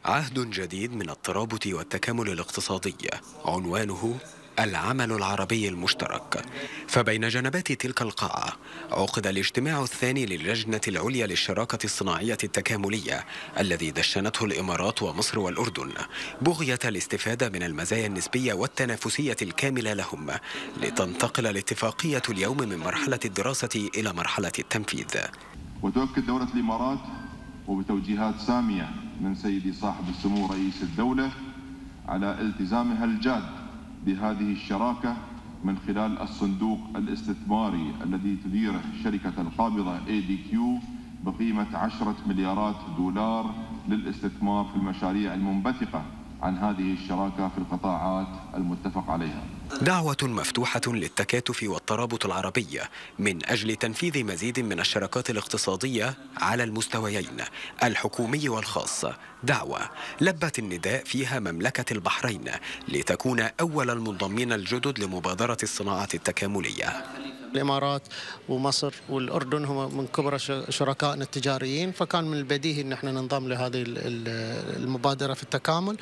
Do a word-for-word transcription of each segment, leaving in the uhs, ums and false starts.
عهد جديد من الترابط والتكامل الاقتصادي، عنوانه العمل العربي المشترك. فبين جنبات تلك القاعة عقد الاجتماع الثاني للجنة العليا للشراكة الصناعية التكاملية، الذي دشنته الإمارات ومصر والأردن بغية الاستفادة من المزايا النسبية والتنافسية الكاملة لهم، لتنتقل الاتفاقية اليوم من مرحلة الدراسة إلى مرحلة التنفيذ. وتؤكد دولة الإمارات وبتوجيهات سامية من سيدي صاحب السمو رئيس الدولة على التزامها الجاد بهذه الشراكة من خلال الصندوق الاستثماري الذي تديره شركة القابضة إيه دي كيو بقيمة عشرة مليارات دولار للاستثمار في المشاريع المنبثقة عن هذه الشراكة في القطاعات المتفق عليها. دعوة مفتوحة للتكاتف والترابط العربي من أجل تنفيذ مزيد من الشراكات الاقتصادية على المستويين الحكومي والخاص. دعوة لبت النداء فيها مملكة البحرين لتكون أول المنضمين الجدد لمبادرة الصناعة التكاملية. الإمارات ومصر والأردن هم من كبرى شركائنا التجاريين، فكان من البديهي أن احنا ننضم لهذه المبادرة في التكامل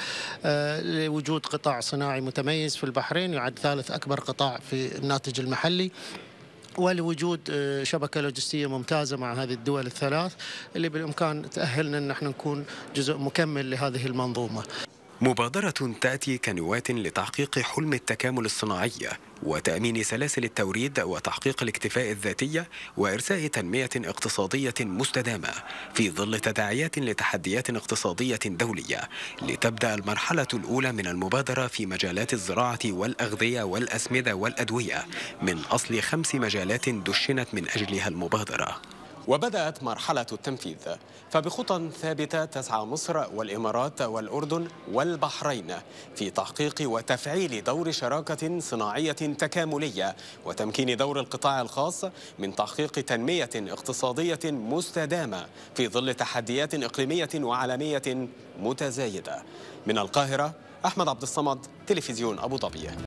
لوجود قطاع صناعي متميز في البحرين يعد ثالث أكبر قطاع في الناتج المحلي، ولوجود شبكة لوجستية ممتازة مع هذه الدول الثلاث اللي بالإمكان تأهلنا أن احنا نكون جزء مكمل لهذه المنظومة. مبادرة تأتي كنواة لتحقيق حلم التكامل الصناعي وتأمين سلاسل التوريد وتحقيق الاكتفاء الذاتي وإرساء تنمية اقتصادية مستدامة في ظل تداعيات لتحديات اقتصادية دولية، لتبدأ المرحلة الأولى من المبادرة في مجالات الزراعة والأغذية والأسمدة والأدوية من أصل خمس مجالات دشنت من أجلها المبادرة. وبدأت مرحلة التنفيذ، فبخطى ثابتة تسعى مصر والإمارات والأردن والبحرين في تحقيق وتفعيل دور شراكة صناعية تكاملية وتمكين دور القطاع الخاص من تحقيق تنمية اقتصادية مستدامة في ظل تحديات إقليمية وعالمية متزايدة. من القاهرة، أحمد عبد الصمد، تلفزيون أبو ظبي.